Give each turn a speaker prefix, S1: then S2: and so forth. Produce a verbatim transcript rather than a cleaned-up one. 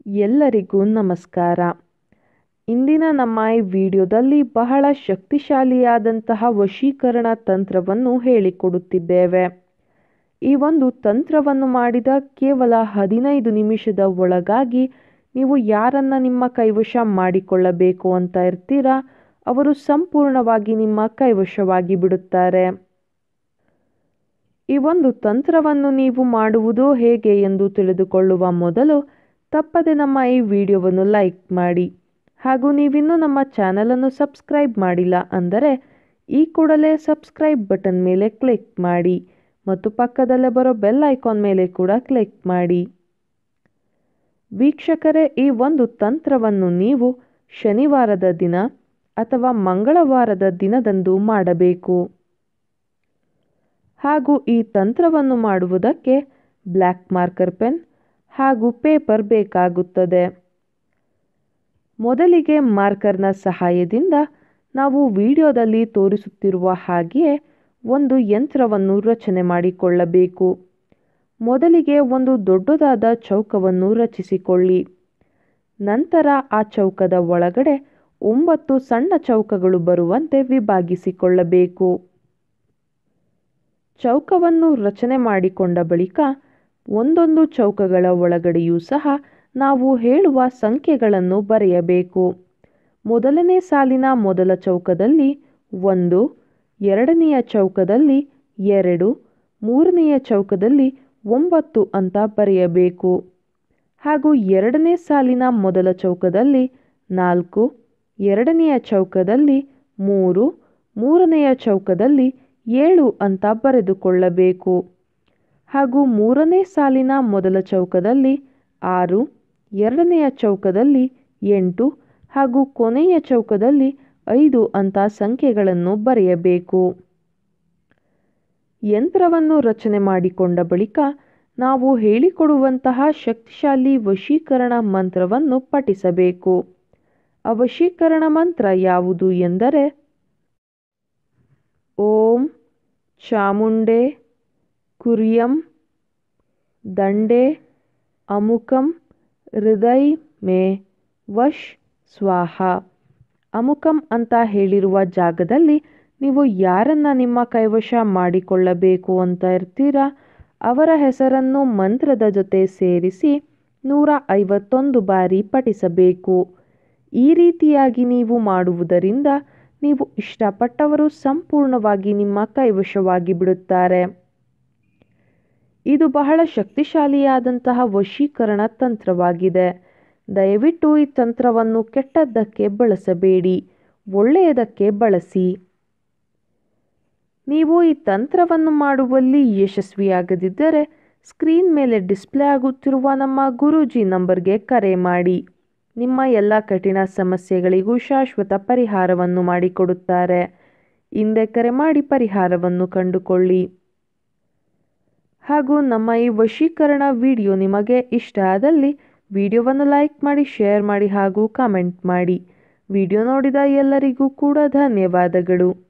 S1: ಎಲ್ಲರಿಗೂ ನಮಸ್ಕಾರ. ಇಂದಿನ ನಮ್ಮ ಈ ವಿಡಿಯೋದಲ್ಲಿ ಬಹಳ ಶಕ್ತಿಶಾಲಿಯಾದಂತಹ ವಶೀಕರಣ ತಂತ್ರವನ್ನು ಹೇಳಿಕೊಡುತ್ತಿದ್ದೇವೆ. ಈ ಒಂದು ತಂತ್ರವನ್ನು ಮಾಡಿದ ಕೇವಲ ಹದಿನೈದು ನಿಮಿಷದ ಒಳಗಾಗಿ ನೀವು ಯಾರನ್ನ ನಿಮ್ಮ ಕೈವಶ ಮಾಡಿಕೊಳ್ಳಬೇಕು ಅಂತ ಇರ್ತೀರಾ ಅವರು ಸಂಪೂರ್ಣವಾಗಿ ನಿಮ್ಮ ಕೈವಶವಾಗಿ ಬಿಡುತ್ತಾರೆ. ಈ ಒಂದು ತಂತ್ರವನ್ನು ನೀವು ಮಾಡುವುದು ಹೇಗೆ ಎಂದು ತಿಳಿದುಕೊಳ್ಳುವ ಮೊದಲು ತಪ್ಪದೆ ನಮ್ಮ ಈ ವಿಡಿಯೋವನ್ನು ಲೈಕ್ ಮಾಡಿ ಹಾಗೂ ನೀವಿನ್ನೂ ನಮ್ಮ ಚಾನಲನ್ನು ಸಬ್ಸ್ಕ್ರೈಬ್ ಮಾಡಿಲ್ಲ ಅಂದರೆ ಈ ಕೂಡಲೇ ಸಬ್ಸ್ಕ್ರೈಬ್ ಬಟನ್ ಮೇಲೆ ಕ್ಲಿಕ್ ಮಾಡಿ ಮತ್ತು ಪಕ್ಕದಲ್ಲೇ ಬರೋ ಬೆಲ್ ಐಕಾನ್ ಮೇಲೆ ಕೂಡ ಕ್ಲಿಕ್ ಮಾಡಿ. ವೀಕ್ಷಕರೇ, ಈ ಒಂದು ತಂತ್ರವನ್ನು ನೀವು ಶನಿವಾರದ ದಿನ ಅಥವಾ ಮಂಗಳವಾರದ ದಿನದಂದು ಮಾಡಬೇಕು. ಹಾಗೂ ಈ ತಂತ್ರವನ್ನು ಮಾಡುವುದಕ್ಕೆ ಬ್ಲ್ಯಾಕ್ ಮಾರ್ಕರ್ ಪೆನ್ ಹಾಗೂ ಪೇಪರ್ ಬೇಕಾಗುತ್ತದೆ. ಮೊದಲಿಗೆ ಮಾರ್ಕರ್ನ ಸಹಾಯದಿಂದ ನಾವು ವಿಡಿಯೋದಲ್ಲಿ ತೋರಿಸುತ್ತಿರುವ ಹಾಗೆಯೇ ಒಂದು ಯಂತ್ರವನ್ನು ರಚನೆ ಮಾಡಿಕೊಳ್ಳಬೇಕು. ಮೊದಲಿಗೆ ಒಂದು ದೊಡ್ಡದಾದ ಚೌಕವನ್ನು ರಚಿಸಿಕೊಳ್ಳಿ. ನಂತರ ಆ ಚೌಕದ ಒಳಗಡೆ ಒಂಬತ್ತು ಸಣ್ಣ ಚೌಕಗಳು ಬರುವಂತೆ ವಿಭಾಗಿಸಿಕೊಳ್ಳಬೇಕು. ಚೌಕವನ್ನು ರಚನೆ ಮಾಡಿಕೊಂಡ ಬಳಿಕ ಒಂದೊಂದು ಚೌಕಗಳ ಒಳಗಡೆಯೂ ಸಹ ನಾವು ಹೇಳುವ ಸಂಖ್ಯೆಗಳನ್ನು ಬರೆಯಬೇಕು. ಮೊದಲನೇ ಸಾಲಿನ ಮೊದಲ ಚೌಕದಲ್ಲಿ ಒಂದು, ಎರಡನೆಯ ಚೌಕದಲ್ಲಿ ಎರಡು, ಮೂರನೆಯ ಚೌಕದಲ್ಲಿ ಒಂಬತ್ತು ಅಂತ ಬರೆಯಬೇಕು. ಹಾಗೂ ಎರಡನೇ ಸಾಲಿನ ಮೊದಲ ಚೌಕದಲ್ಲಿ ನಾಲ್ಕು, ಎರಡನೆಯ ಚೌಕದಲ್ಲಿ ಮೂರು, ಮೂರನೆಯ ಚೌಕದಲ್ಲಿ ಏಳು ಅಂತ ಬರೆದುಕೊಳ್ಳಬೇಕು. ಹಾಗೂ ಮೂರನೇ ಸಾಲಿನ ಮೊದಲ ಚೌಕದಲ್ಲಿ ಆರು, ಎರಡನೆಯ ಚೌಕದಲ್ಲಿ ಎಂಟು ಹಾಗೂ ಕೊನೆಯ ಚೌಕದಲ್ಲಿ ಐದು ಅಂತ ಸಂಖ್ಯೆಗಳನ್ನು ಬರೆಯಬೇಕು. ಯಂತ್ರವನ್ನು ರಚನೆ ಮಾಡಿಕೊಂಡ ಬಳಿಕ ನಾವು ಹೇಳಿಕೊಡುವಂತಹ ಶಕ್ತಿಶಾಲಿ ವಶೀಕರಣ ಮಂತ್ರವನ್ನು ಪಠಿಸಬೇಕು. ಆ ವಶೀಕರಣ ಮಂತ್ರ ಯಾವುದು ಎಂದರೆ ಓಂ ಚಾಮುಂಡೆ ಕುರ್ಯಂ ದಂಡೆ ಅಮುಕಂ ಹೃದಯ ಮೇ ವಶ್ ಸ್ವಾಹ. ಅಮುಕಂ ಅಂತ ಹೇಳಿರುವ ಜಾಗದಲ್ಲಿ ನೀವು ಯಾರನ್ನ ನಿಮ್ಮ ಕೈವಶ ಮಾಡಿಕೊಳ್ಳಬೇಕು ಅಂತ ಇರ್ತೀರಾ ಅವರ ಹೆಸರನ್ನು ಮಂತ್ರದ ಜೊತೆ ಸೇರಿಸಿ ನೂರ ಐವತ್ತೊಂದು ಬಾರಿ ಪಠಿಸಬೇಕು. ಈ ರೀತಿಯಾಗಿ ನೀವು ಮಾಡುವುದರಿಂದ ನೀವು ಇಷ್ಟಪಟ್ಟವರು ಸಂಪೂರ್ಣವಾಗಿ ನಿಮ್ಮ ಕೈವಶವಾಗಿ ಬಿಡುತ್ತಾರೆ. ಇದು ಬಹಳ ಶಕ್ತಿಶಾಲಿಯಾದಂತಹ ವಶೀಕರಣ ತಂತ್ರವಾಗಿದೆ. ದಯವಿಟ್ಟು ಈ ತಂತ್ರವನ್ನು ಕೆಟ್ಟದ್ದಕ್ಕೆ ಬಳಸಬೇಡಿ, ಒಳ್ಳೆಯದಕ್ಕೆ ಬಳಸಿ. ನೀವು ಈ ತಂತ್ರವನ್ನು ಮಾಡುವಲ್ಲಿ ಯಶಸ್ವಿಯಾಗದಿದ್ದರೆ ಸ್ಕ್ರೀನ್ ಮೇಲೆ ಡಿಸ್ಪ್ಲೇ ಆಗುತ್ತಿರುವ ನಮ್ಮ ಗುರೂಜಿ ನಂಬರ್ಗೆ ಕರೆ ಮಾಡಿ. ನಿಮ್ಮ ಎಲ್ಲ ಕಠಿಣ ಸಮಸ್ಯೆಗಳಿಗೂ ಶಾಶ್ವತ ಪರಿಹಾರವನ್ನು ಮಾಡಿಕೊಡುತ್ತಾರೆ. ಹಿಂದೆ ಕರೆ ಮಾಡಿ ಪರಿಹಾರವನ್ನು ಕಂಡುಕೊಳ್ಳಿ. ಹಾಗೂ ನಮ್ಮ ಈ ವಶೀಕರಣ ವಿಡಿಯೋ ನಿಮಗೆ ಇಷ್ಟ ಆದಲ್ಲಿ ವಿಡಿಯೋವನ್ನು ಲೈಕ್ ಮಾಡಿ, ಶೇರ್ ಮಾಡಿ ಹಾಗೂ ಕಾಮೆಂಟ್ ಮಾಡಿ. ವಿಡಿಯೋ ನೋಡಿದ ಎಲ್ಲರಿಗೂ ಕೂಡ ಧನ್ಯವಾದಗಳು.